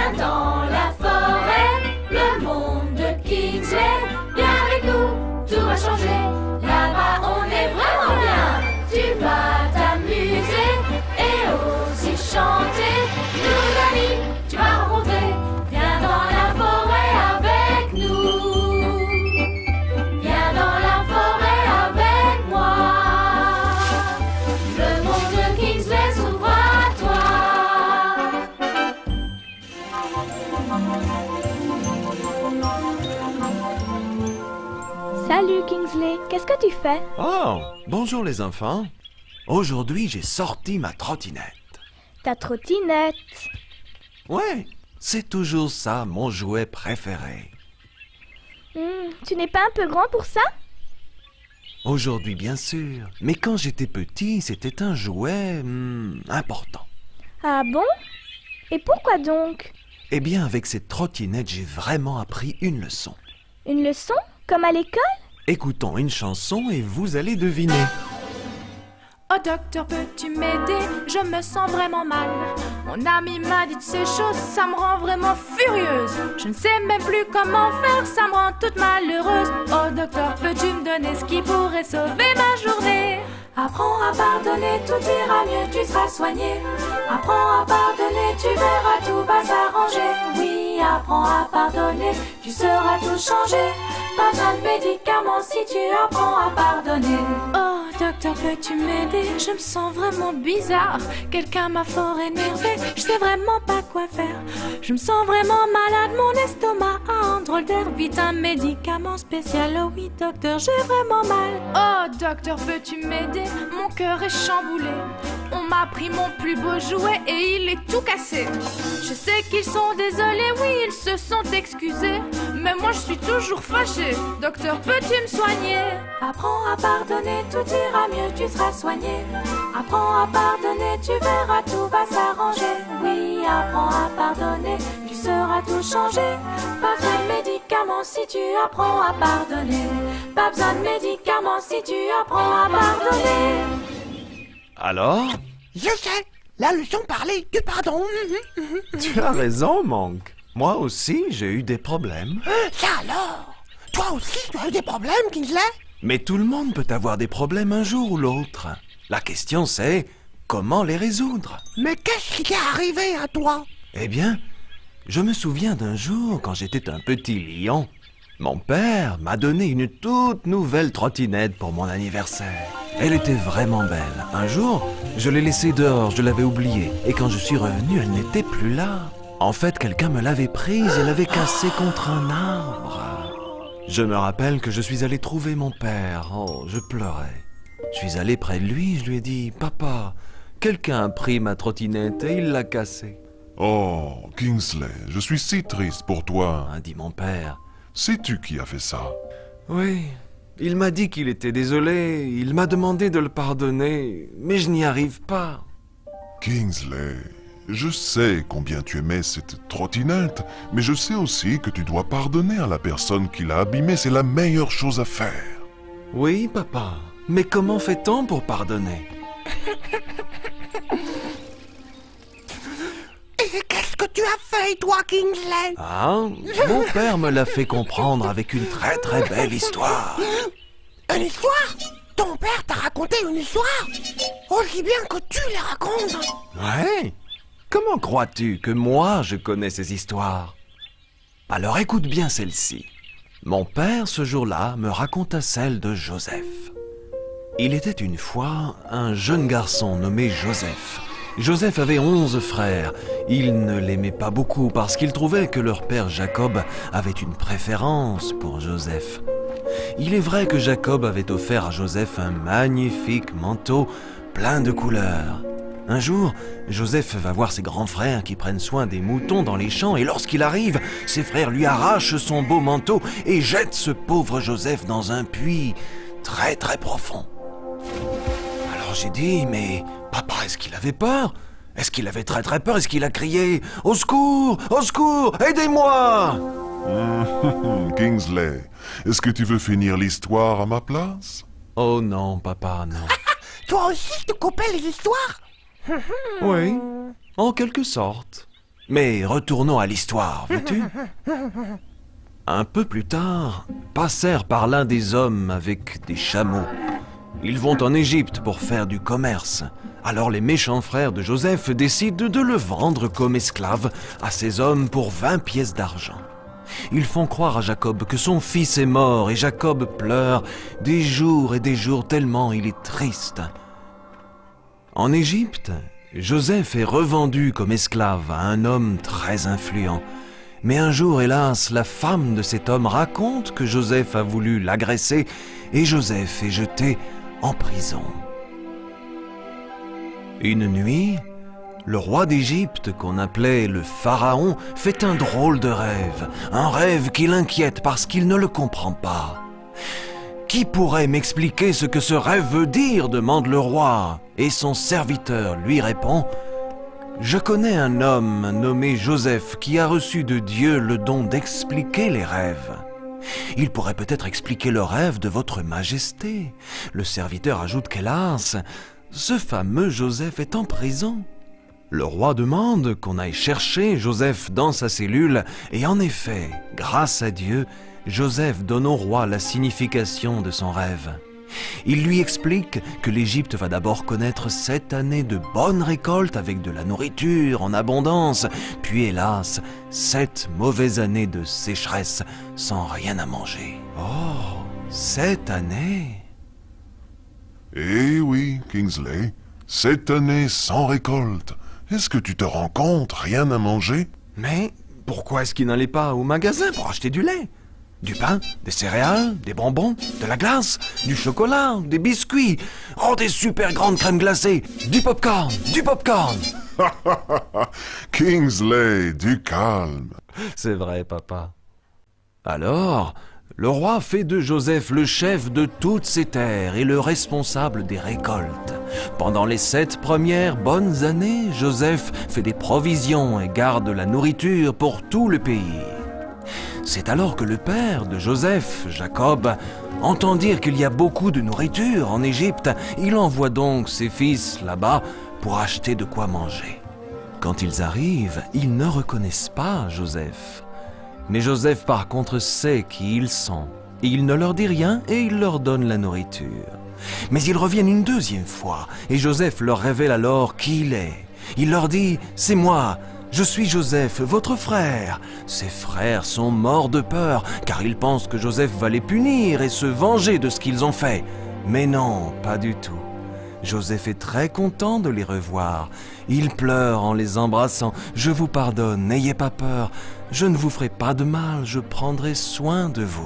Viens dans la forêt, le monde de Kingsley. Viens avec nous, tout va changer. Là-bas on est vraiment bien. Tu vas t'amuser et aussi chanter. Nouveaux amis, tu vas rencontrer. Viens dans la forêt avec nous. Viens dans la forêt avec moi. Le monde de Kingsley s'ouvre à toi. Salut Kingsley, qu'est-ce que tu fais? Oh, bonjour les enfants. Aujourd'hui, j'ai sorti ma trottinette. Ta trottinette. Ouais, c'est toujours ça, mon jouet préféré. Tu n'es pas un peu grand pour ça? Aujourd'hui, bien sûr. Mais quand j'étais petit, c'était un jouet important. Ah bon? Et pourquoi donc? Eh bien, avec cette trottinette, j'ai vraiment appris une leçon. Une leçon? Comme à l'école? Écoutons une chanson et vous allez deviner. Oh docteur, peux-tu m'aider? Je me sens vraiment mal. Mon ami m'a dit de ces choses, ça me rend vraiment furieuse. Je ne sais même plus comment faire, ça me rend toute malheureuse. Oh docteur, peux-tu me donner ce qui pourrait sauver ma journée? Apprends à pardonner, tout ira mieux, tu seras soigné. Apprends à pardonner, tu verras, tout va s'arranger. Oui, apprends à pardonner, tu seras tout changé. Pas besoin de médicaments si tu apprends à pardonner. Oh docteur, peux-tu m'aider? Je me sens vraiment bizarre. Quelqu'un m'a fort énervé, je sais vraiment pas quoi faire. Je me sens vraiment malade, mon estomac a un drôle d'air. Vite un médicament spécial, oh oui docteur, j'ai vraiment mal. Oh docteur, peux-tu m'aider? Mon cœur est chamboulé. On m'a pris mon plus beau jouet et il est tout cassé. Je sais qu'ils sont désolés, oui, ils se sont excusés. Mais moi je suis toujours fâchée. Docteur, peux-tu me soigner? Apprends à pardonner, tout ira mieux, tu seras soigné. Apprends à pardonner, tu verras, tout va s'arranger. Oui, apprends à pardonner, tu seras tout changé. Pas besoin de médicaments si tu apprends à pardonner. Pas besoin de médicaments si tu apprends à pardonner. Alors? Je sais, la leçon parlait du pardon. Tu as raison, Monk. Moi aussi, j'ai eu des problèmes. Ça alors? Toi aussi, tu as eu des problèmes, Kingsley? Mais tout le monde peut avoir des problèmes un jour ou l'autre. La question c'est, comment les résoudre? Mais qu'est-ce qui t'est arrivé à toi? Eh bien, je me souviens d'un jour, quand j'étais un petit lion, mon père m'a donné une toute nouvelle trottinette pour mon anniversaire. Elle était vraiment belle. Un jour, je l'ai laissée dehors, je l'avais oubliée. Et quand je suis revenu, elle n'était plus là. En fait, quelqu'un me l'avait prise et l'avait cassée contre un arbre. Je me rappelle que je suis allé trouver mon père. Oh, je pleurais. Je suis allé près de lui, je lui ai dit « Papa, quelqu'un a pris ma trottinette et il l'a cassée. » Oh, Kingsley, je suis si triste pour toi. A dit mon père. Sais-tu qui a fait ça? Oui, il m'a dit qu'il était désolé, il m'a demandé de le pardonner, mais je n'y arrive pas. Kingsley, je sais combien tu aimais cette trottinette, mais je sais aussi que tu dois pardonner à la personne qui l'a abîmée, c'est la meilleure chose à faire. Oui, papa, mais comment fait-on pour pardonner? Et qu'est-ce que tu as fait, toi, Kingsley? Ah, mon père me l'a fait comprendre avec une très très belle histoire. Une histoire? Ton père t'a raconté une histoire? Aussi bien que tu les racontes. Ouais? Comment crois-tu que moi je connais ces histoires? Alors écoute bien celle-ci. Mon père, ce jour-là, me raconta celle de Joseph. Il était une fois un jeune garçon nommé Joseph. Joseph avait 11 frères. Il ne l'aimait pas beaucoup parce qu'il trouvait que leur père Jacob avait une préférence pour Joseph. Il est vrai que Jacob avait offert à Joseph un magnifique manteau plein de couleurs. Un jour, Joseph va voir ses grands frères qui prennent soin des moutons dans les champs et lorsqu'il arrive, ses frères lui arrachent son beau manteau et jettent ce pauvre Joseph dans un puits très très profond. Alors j'ai dit, mais papa, est-ce qu'il avait peur? Est-ce qu'il avait très très peur? Est-ce qu'il a crié « Au secours! Au secours! Aidez-moi » Kingsley, est-ce que tu veux finir l'histoire à ma place? Oh non, papa, non. Toi aussi, tu coupais les histoires? Oui, en quelque sorte. Mais retournons à l'histoire, veux-tu? Un peu plus tard, passèrent par l'un des hommes avec des chameaux. Ils vont en Égypte pour faire du commerce. Alors les méchants frères de Joseph décident de le vendre comme esclave à ces hommes pour 20 pièces d'argent. Ils font croire à Jacob que son fils est mort et Jacob pleure des jours et des jours tellement il est triste. En Égypte, Joseph est revendu comme esclave à un homme très influent. Mais un jour, hélas, la femme de cet homme raconte que Joseph a voulu l'agresser et Joseph est jeté en prison. Une nuit, le roi d'Égypte, qu'on appelait le Pharaon, fait un drôle de rêve. Un rêve qui l'inquiète parce qu'il ne le comprend pas. « Qui pourrait m'expliquer ce que ce rêve veut dire ?» demande le roi. Et son serviteur lui répond « Je connais un homme nommé Joseph qui a reçu de Dieu le don d'expliquer les rêves. Il pourrait peut-être expliquer le rêve de votre majesté. » Le serviteur ajoute qu'hélas, ce fameux Joseph est en prison. Le roi demande qu'on aille chercher Joseph dans sa cellule et en effet, grâce à Dieu, Joseph donne au roi la signification de son rêve. Il lui explique que l'Égypte va d'abord connaître 7 années de bonnes récoltes avec de la nourriture en abondance, puis hélas, 7 mauvaises années de sécheresse sans rien à manger. Oh, 7 années! Eh oui, Kingsley, 7 années sans récolte. Est-ce que tu te rends compte, rien à manger? Mais pourquoi est-ce qu'il n'allait pas au magasin pour acheter du lait? Du pain, des céréales, des bonbons, de la glace, du chocolat, des biscuits, oh des super grandes crèmes glacées, du popcorn, du popcorn. Kingsley, du calme. C'est vrai, papa. Alors, le roi fait de Joseph le chef de toutes ses terres et le responsable des récoltes. Pendant les 7 premières bonnes années, Joseph fait des provisions et garde la nourriture pour tout le pays. C'est alors que le père de Joseph, Jacob, entend dire qu'il y a beaucoup de nourriture en Égypte. Il envoie donc ses fils là-bas pour acheter de quoi manger. Quand ils arrivent, ils ne reconnaissent pas Joseph. Mais Joseph, par contre, sait qui ils sont. Il ne leur dit rien et il leur donne la nourriture. Mais ils reviennent une deuxième fois et Joseph leur révèle alors qui il est. Il leur dit « C'est moi !» Je suis Joseph, votre frère. » Ses frères sont morts de peur, car ils pensent que Joseph va les punir et se venger de ce qu'ils ont fait. Mais non, pas du tout. Joseph est très content de les revoir. Il pleure en les embrassant. « Je vous pardonne, n'ayez pas peur. Je ne vous ferai pas de mal, je prendrai soin de vous. »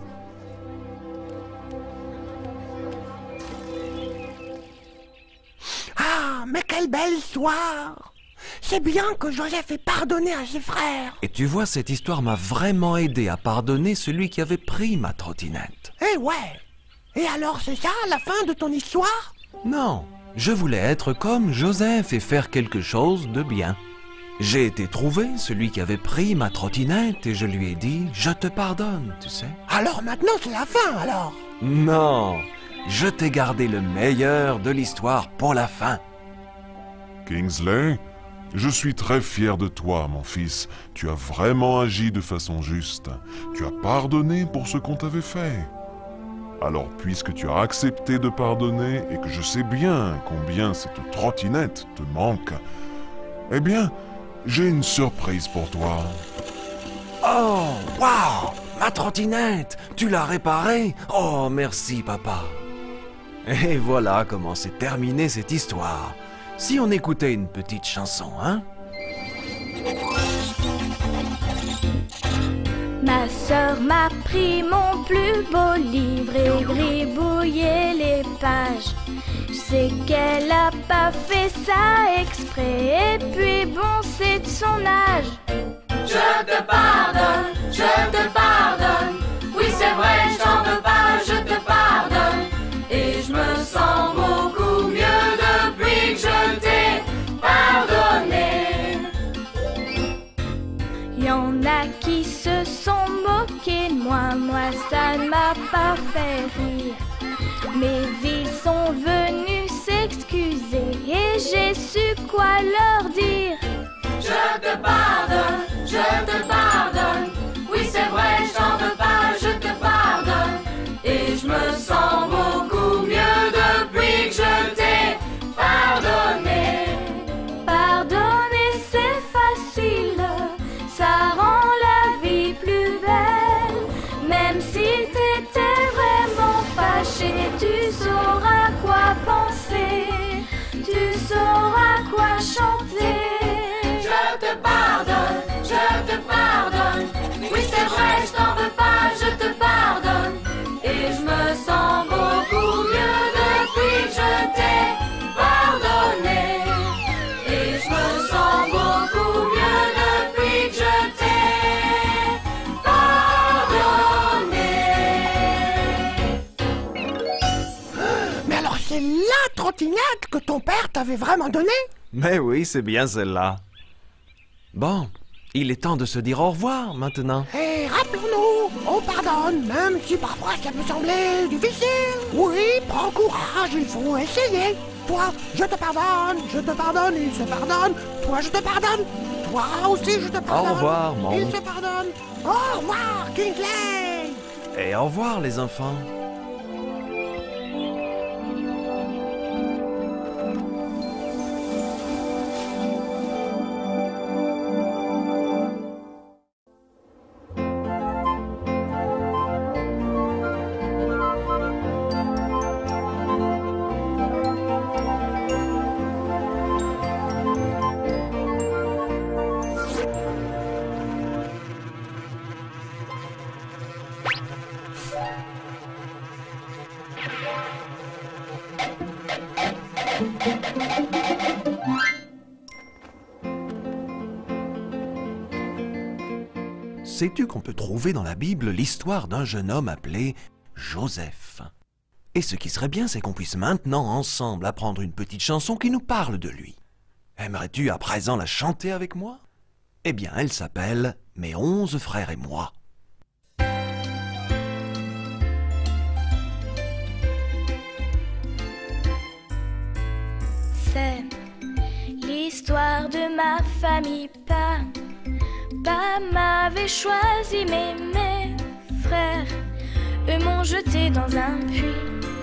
Ah, mais quelle belle histoire! C'est bien que Joseph ait pardonné à ses frères. Et tu vois, cette histoire m'a vraiment aidé à pardonner celui qui avait pris ma trottinette. Eh ouais. Et alors c'est ça la fin de ton histoire? Non, je voulais être comme Joseph et faire quelque chose de bien. J'ai été trouver celui qui avait pris ma trottinette et je lui ai dit « Je te pardonne, tu sais. » Alors maintenant c'est la fin alors? Non, je t'ai gardé le meilleur de l'histoire pour la fin. Kingsley, je suis très fier de toi, mon fils. Tu as vraiment agi de façon juste. Tu as pardonné pour ce qu'on t'avait fait. Alors, puisque tu as accepté de pardonner et que je sais bien combien cette trottinette te manque, eh bien, j'ai une surprise pour toi. Oh, waouh! Ma trottinette! Tu l'as réparée? Oh, merci, papa. Et voilà comment s'est terminée cette histoire. Si on écoutait une petite chanson, hein? Ma sœur m'a pris mon plus beau livre et gribouillé les pages. Je sais qu'elle a pas fait ça exprès, et puis bon, c'est de son âge. Je te pardonne, oui c'est vrai, je t'en veux pas, je te pardonne. Et je me sens beaucoup mieux depuis que je t'ai pardonné. Y en a qui se sont moqués de moi ça ne m'a pas fait rire. Mais ils sont venus s'excuser et j'ai su quoi leur dire. Je te pardonne. trottinette que ton père t'avait vraiment donnée? Mais oui, c'est bien celle-là. Bon, il est temps de se dire au revoir maintenant. Et rappelons-nous, on pardonne, même si parfois ça peut sembler difficile. Oui, prends courage, il faut essayer. Toi, je te pardonne, il se pardonne. Toi, je te pardonne. Toi aussi, je te pardonne. Au revoir, mon. Il se pardonne. Au revoir, Kingsley. Et au revoir, les enfants. Sais-tu qu'on peut trouver dans la Bible l'histoire d'un jeune homme appelé Joseph? Et ce qui serait bien, c'est qu'on puisse maintenant ensemble apprendre une petite chanson qui nous parle de lui. Aimerais-tu à présent la chanter avec moi? Eh bien, elle s'appelle « Mes 11 frères et moi ». C'est l'histoire de ma famille. Papa m'avait choisi, mais mes frères, eux m'ont jeté dans un puits.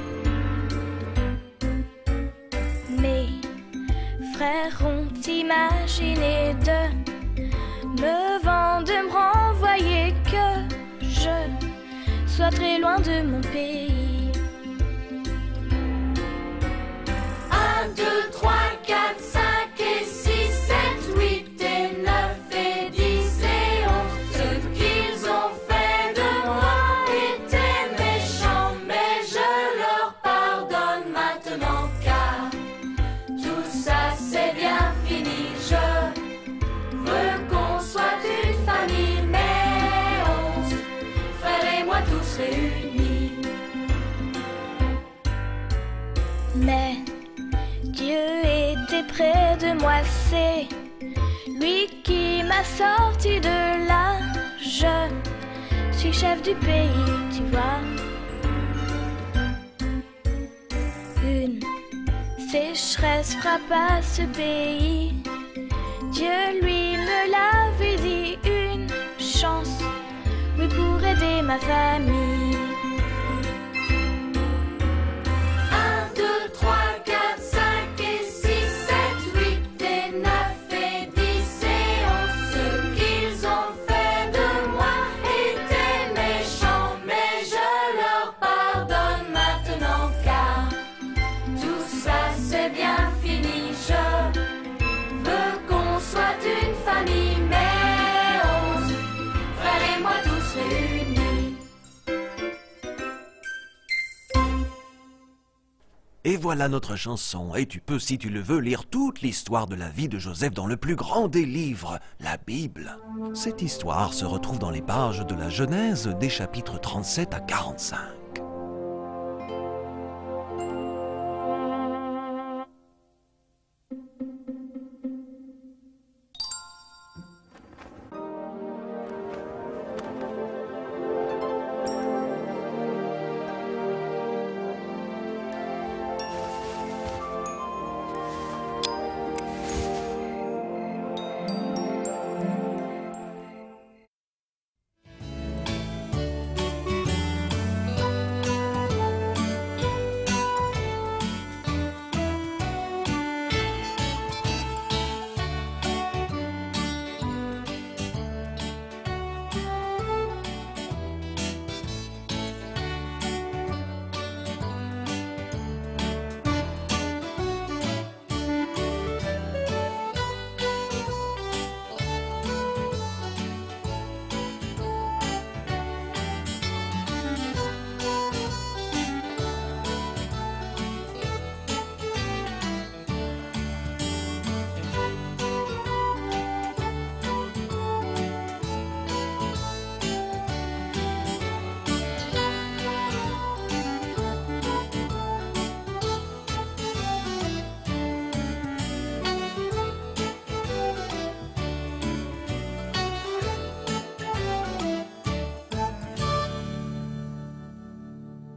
Mes frères ont imaginé de me vendre, de me renvoyer, que je sois très loin de mon pays. 1, 2, 3, 4, 5 et 6, 7, 8 et 9 et 10 et 11. Ce qu'ils ont fait de moi était méchant, mais je leur pardonne maintenant, car tout ça c'est bien fini. Je veux qu'on soit une famille, mes 11 frères et moi tous réunis. Mais Dieu était près de moi, c'est lui qui m'a sorti de là. Je suis chef du pays, tu vois. Une sécheresse frappa ce pays. Dieu lui me l'avait dit, une chance, oui, pour aider ma famille. 1, 2, 3, 4, 5 et 6, 7, 8 et 9 et 10 et 11. Ce qu'ils ont fait de moi était méchant, mais je leur pardonne maintenant, car tout ça c'est bien fini. Je veux qu'on soit une famille, mes 11 frères et moi tous réunis. Et voilà notre chanson, et tu peux, si tu le veux, lire toute l'histoire de la vie de Joseph dans le plus grand des livres, la Bible. Cette histoire se retrouve dans les pages de la Genèse des chapitres 37 à 45.